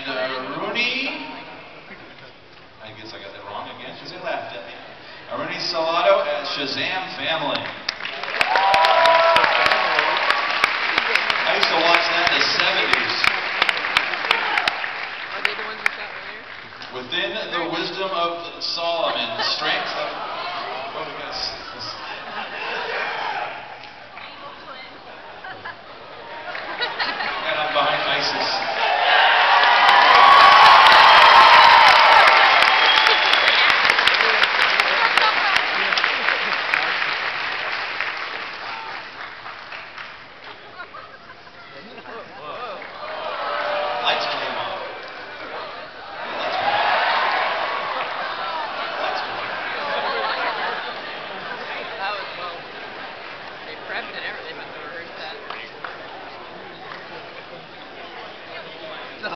and Rooney, I guess I got that wrong again because they laughed at me. Rooney Salato as Shazam Family. I used to watch that in the 70s. Are they the ones we saw earlier? Within the wisdom of Solomon, strength of